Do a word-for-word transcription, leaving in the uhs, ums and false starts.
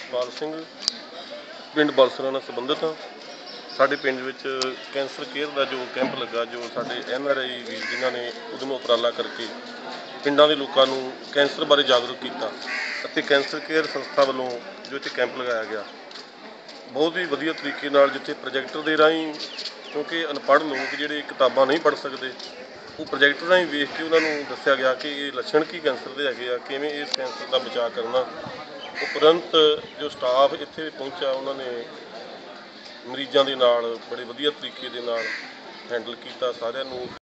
ਜਸਪਾਲ ਸਿੰਘ ਪਿੰਡ ਬਲਸਰਾ ਨਾਲ ਸੰਬੰਧਿਤ ਹਾਂ। ਸਾਡੇ ਪਿੰਡ ਵਿੱਚ ਕੈਂਸਰ ਕੇਅਰ ਦਾ ਜੋ ਕੈਂਪ ਲੱਗਾ, ਜੋ ਸਾਡੇ ਐਨ ਆਰ ਆਈ ਵੀਰ ਜਿਨ੍ਹਾਂ ਨੇ ਉਦਮ ਉਪਰਾਲਾ ਕਰਕੇ ਪਿੰਡਾਂ ਦੇ ਲੋਕਾਂ ਨੂੰ ਕੈਂਸਰ ਬਾਰੇ ਜਾਗਰੂਕ ਕੀਤਾ ਅਤੇ ਕੈਂਸਰ ਕੇਅਰ ਸੰਸਥਾ ਵੱਲੋਂ ਜੋ ਇੱਥੇ ਕੈਂਪ ਲਗਾਇਆ ਗਿਆ, ਬਹੁਤ ਹੀ ਵਧੀਆ ਤਰੀਕੇ ਨਾਲ, ਜਿੱਥੇ ਪ੍ਰੋਜੈਕਟਰ ਦੇ ਰਾਹੀਂ, ਕਿਉਂਕਿ ਅਨਪੜ੍ਹ ਲੋਕ ਜਿਹੜੇ ਕਿਤਾਬਾਂ ਨਹੀਂ ਪੜ੍ਹ ਸਕਦੇ, ਉਹ ਪ੍ਰੋਜੈਕਟਰ ਰਾਹੀਂ ਵੇਖ ਕੇ ਉਹਨਾਂ ਨੂੰ ਦੱਸਿਆ ਗਿਆ ਕਿ ਇਹ ਲੱਛਣ ਕੀ ਕੈਂਸਰ ਦੇ ਹੈਗੇ ਆ, ਕਿਵੇਂ ਇਸ ਕੈਂਸਰ ਦਾ ਬਚਾਅ ਕਰਨਾ। ਉਪਰੰਤ ਜੋ ਸਟਾਫ ਇੱਥੇ ਪਹੁੰਚਿਆ, ਉਹਨਾਂ ਨੇ ਮਰੀਜ਼ਾਂ ਦੇ ਨਾਲ ਬੜੇ ਵਧੀਆ ਤਰੀਕੇ ਦੇ ਨਾਲ ਹੈਂਡਲ ਕੀਤਾ, ਸਾਰਿਆਂ ਨੂੰ